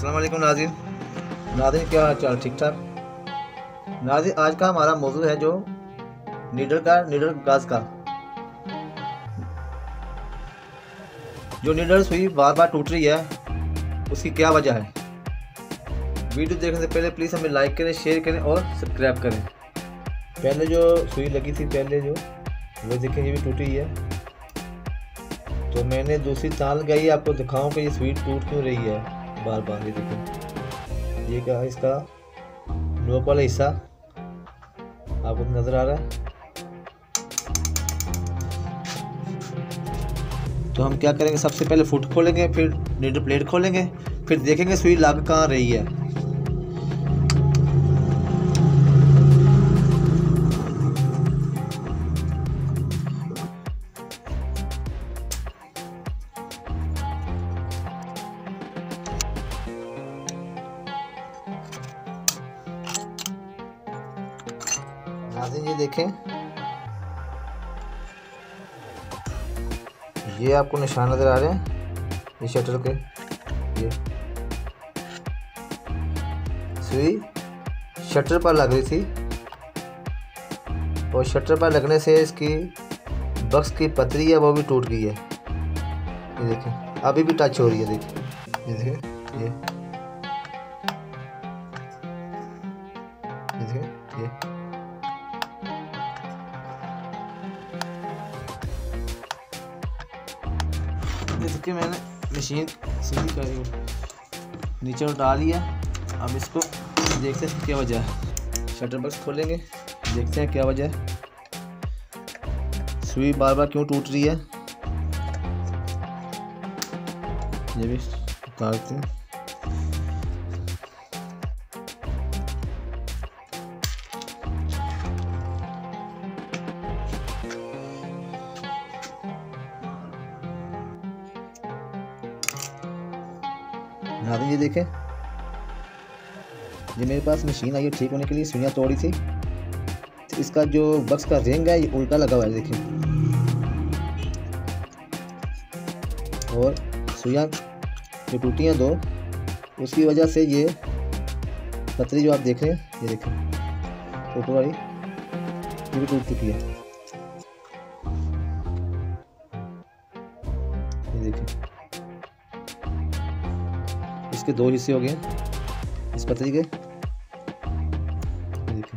अस्सलाम वालेकुम नाज़रीन। नाज़रीन क्या हाल चाल, ठीक ठाक। नाज़रीन आज का हमारा मौजू है जो नीडल गाज का जो नीडल सुई बार बार टूट रही है, उसकी क्या वजह है। वीडियो देखने से पहले प्लीज़ हमें लाइक करें, शेयर करें और सब्सक्राइब करें। पहले जो सुई लगी थी पहले जो वो देखें ये भी टूटी है, तो मैंने दूसरी तार लगाई, आपको दिखाऊं कि ये सुई टूट क्यों रही है बार बार। ये देखें, ये क्या इसका नोक वाला हिस्सा आपको नज़र आ रहा है। तो हम क्या करेंगे, सबसे पहले फुट खोलेंगे, फिर नीडल प्लेट खोलेंगे, फिर देखेंगे सुई लग कहाँ रही है। नाज़रीन ये देखें, ये आपको निशान नज़र आ रहे हैं, ये शटर के, ये सुई शटर पर लग रही थी और शटर पर लगने से इसकी बक्स की पतरी है वो भी टूट गई है। ये देखें अभी भी टच हो रही है, देखिए ये देखें, ये देखें, ये देखिए मैंने मशीन सीधी कर नीचे उठा लिया। अब इसको देखते हैं क्या वजह है। शटर बॉक्स खोलेंगे, देखते हैं क्या वजह है, सुई बार बार क्यों टूट रही है। ये भी उतारते हैं। नाज़रीन ये देखें, ये मेरे पास मशीन आई है ठीक होने के लिए, सुइयाँ तोड़ी थी, तो इसका जो बक्स का रिंग है ये उल्टा लगा हुआ है, देखें। और सुइयाँ जो टूटी हैं दो, उसकी वजह से ये पतरी जो आप देख रहे हैं, ये देखें ऊपर वाली ये भी टूट चुकी है। ये देखें इसके दो हिस्से हो गए इस पतरी के। देखिए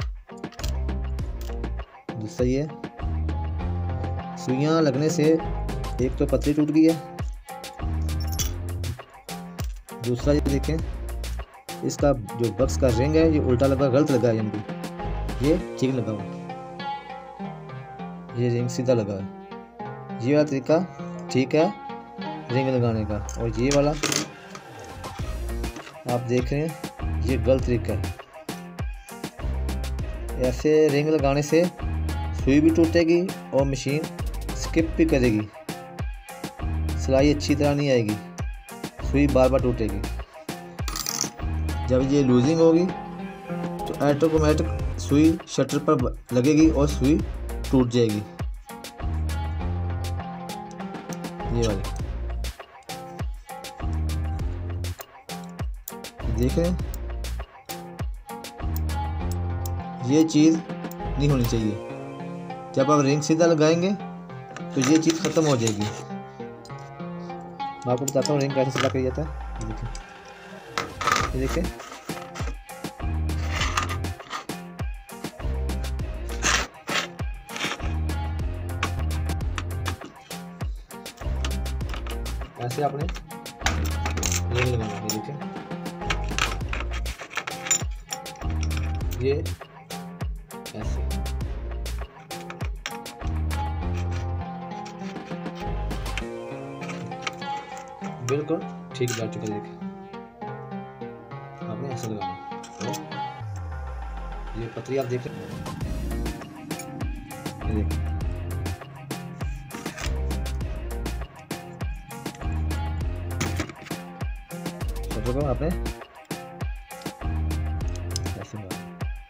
दूसरा ये सुइयां लगने से एक तो पतरी टूट गई है, दूसरा ये देखें इसका जो बक्स का रिंग है ये उल्टा लगा, गलत लगा है, यानी कि ये ठीक लगा हुआ, ये रिंग सीधा लगा है। ये वाला तरीका ठीक है रिंग लगाने का, और ये वाला आप देख रहे हैं ये गलत तरीका है। ऐसे रिंग लगाने से सुई भी टूटेगी और मशीन स्किप भी करेगी, सिलाई अच्छी तरह नहीं आएगी, सुई बार बार टूटेगी। जब ये लूजिंग होगी तो ऑटोमेटिक सुई शटर पर लगेगी और सुई टूट जाएगी। ये वाली देख रहे हैं, ये चीज़ नहीं होनी चाहिए। जब आप रिंग सीधा लगाएंगे तो ये चीज़ ख़त्म हो जाएगी। मैं आपको बताता हूँ रिंग कैसे सीधा किया जाता है। ये देखें, ऐसे आपने रिंग लगाना है। ये देखें, ये ऐसे बिल्कुल ठीक बैठ चुका है। देखिए आपने ऐसे लगाना, तो ये पतरी आप देख रहे हैं, ये देखिए शटर को आपने ऐसे लगाना।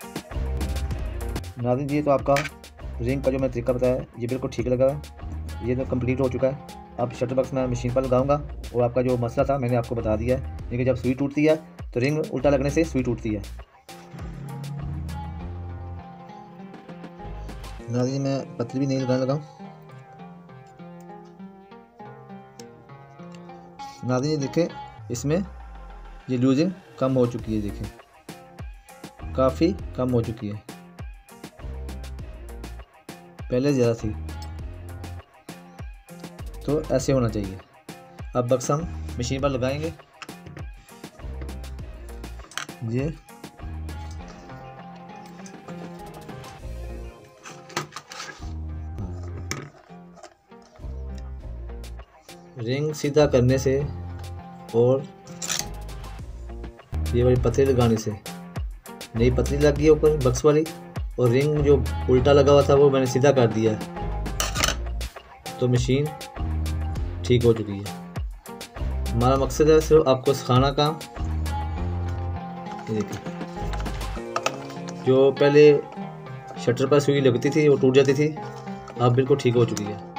नाज़रीन ये तो आपका रिंग का जो मैं तरीका बताया ये बिल्कुल ठीक लगा है, ये तो कंप्लीट हो चुका है। अब शटर बॉक्स मैं मशीन पर लगाऊंगा और आपका जो मसला था मैंने आपको बता दिया है। देखिए जब सुई टूटती है तो रिंग उल्टा लगने से सुई टूटती है। नाज़रीन मैं पतली भी नहीं लगाने लगा। नाज़रीन देखें इसमें ये लूजिंग कम हो चुकी है, देखें काफ़ी कम हो चुकी है, पहले ज़्यादा थी। तो ऐसे होना चाहिए। अब बक्स हम मशीन पर लगाएंगे। ये रिंग सीधा करने से और ये वाली पतली लगाने से, नई पतली लग गई है ऊपर बक्स वाली, और रिंग जो उल्टा लगा हुआ था वो मैंने सीधा कर दिया है, तो मशीन ठीक हो चुकी है। हमारा मकसद है सिर्फ आपको सिखाना काम। ये देखिए जो पहले शटर पर सुई लगती थी वो टूट जाती थी, अब बिल्कुल ठीक हो चुकी है।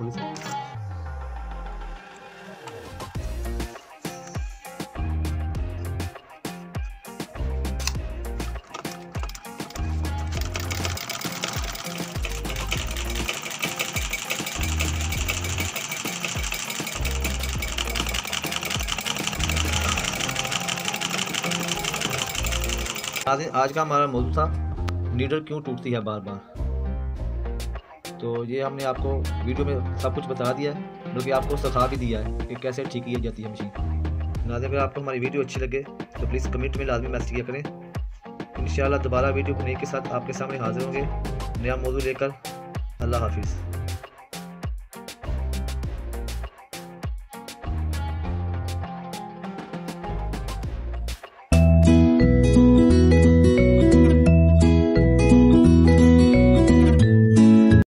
आज का हमारा मौजूद था नीडल क्यों टूटती है बार बार। तो ये हमने आपको वीडियो में सब कुछ बता दिया है, बल्कि आपको सिखा भी दिया है कि कैसे ठीक की जाती है मशीन। नाज़रीन अगर आपको हमारी वीडियो अच्छी लगे तो प्लीज़ कमेंट में लाजमी मैसेज किया करें। इंशाअल्लाह दोबारा वीडियो बनाने के साथ आपके सामने हाजिर होंगे नया मौजूद लेकर। अल्लाह हाफिज़।